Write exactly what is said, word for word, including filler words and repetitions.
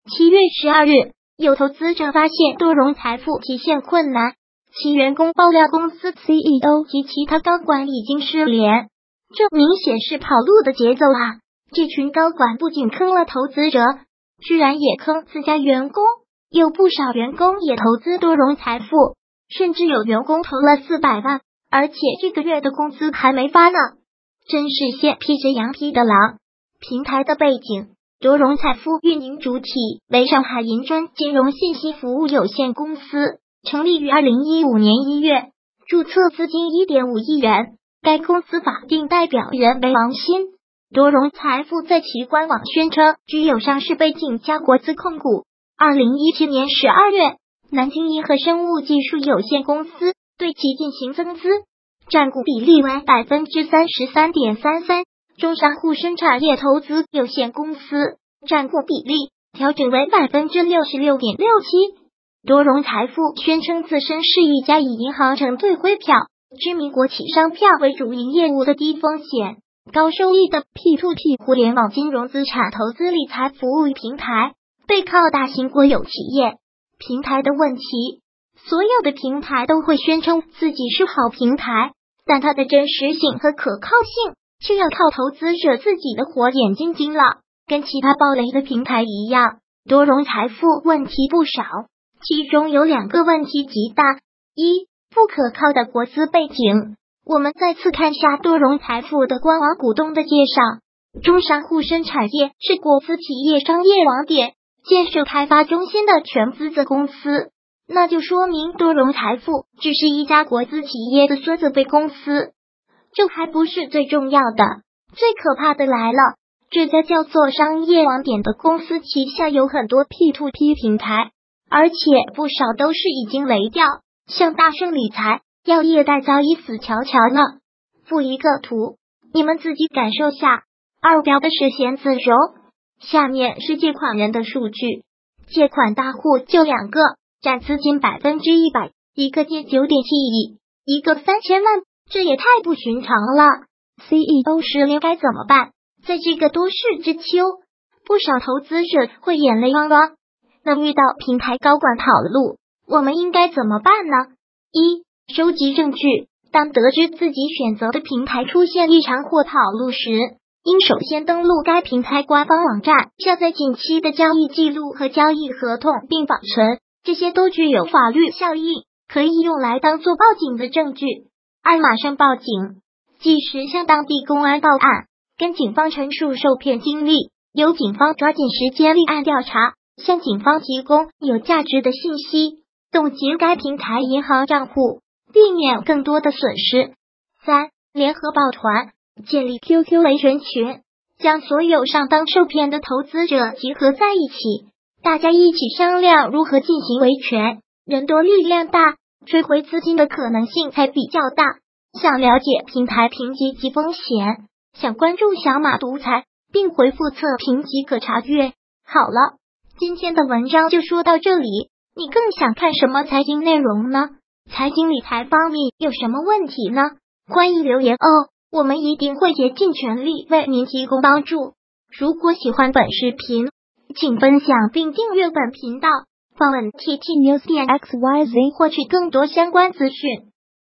七月十二日，有投资者发现多荣财富提现困难，其员工爆料公司 C E O 及其他高管已经失联，这明显是跑路的节奏啊！这群高管不仅坑了投资者，居然也坑自家员工，有不少员工也投资多荣财富，甚至有员工投了四百万，而且这个月的工资还没发呢，真是先披着羊皮的狼。平台的背景，多荣财富运营主体为上海银砖金融信息服务有限公司，成立于二零一五年一月，注册资金 一点五亿元，该公司法定代表人为王鑫。多荣财富在其官网宣称具有上市背景加国资控股。二零一七年十二月，南京银河生物技术有限公司对其进行增资，占股比例为 百分之三十三点三三， 中商沪深产业投资有限公司占股比例调整为 百分之六十六点六七。多荣财富宣称自身是一家以银行承兑汇票、知名国企商票为主营业务的低风险、高收益的 P to P 互联网金融资产投资理财服务平台，背靠大型国有企业。平台的问题，所有的平台都会宣称自己是好平台，但它的真实性和可靠性就要靠投资者自己的火眼金睛了。跟其他爆雷的平台一样，多荣财富问题不少，其中有两个问题极大。一、不可靠的国资背景。我们再次看下多荣财富的官网股东的介绍，中商沪深产业是国资企业商业网点、建设开发中心的全资子公司，那就说明多荣财富只是一家国资企业的孙子辈公司。这还不是最重要的，最可怕的来了，这家叫做商业网点的公司旗下有很多 P to P 平台，而且不少都是已经雷掉，像大盛理财、药业贷早已死翘翘了。附一个图，你们自己感受下。二标的是闲子柔，下面是借款人的数据，借款大户就两个，占资金 百分之一百， 一个借 九点七亿，一个三千万，这也太不寻常了。 C E O 失联该怎么办？在这个多事之秋，不少投资者会眼泪汪汪。那遇到平台高管跑路，我们应该怎么办呢？一、收集证据，当得知自己选择的平台出现异常或跑路时，应首先登录该平台官方网站，下载近期的交易记录和交易合同并保存，这些都具有法律效益，可以用来当做报警的证据。二、马上报警，即时向当地公安报案，跟警方陈述受骗经历，由警方抓紧时间立案调查，向警方提供有价值的信息，冻结该平台银行账户，避免更多的损失。三、联合抱团，建立 Q Q 维权群，将所有上当受骗的投资者集合在一起，大家一起商量如何进行维权，人多力量大，追回资金的可能性才比较大。想了解平台评级及风险，想关注小马独裁并回复测评即可查阅。好了，今天的文章就说到这里，你更想看什么财经内容呢？财经理财方面有什么问题呢？欢迎留言哦，我们一定会竭尽全力为您提供帮助。如果喜欢本视频，请分享并订阅本频道，访问 T T News 点 X Y Z 获取更多相关资讯。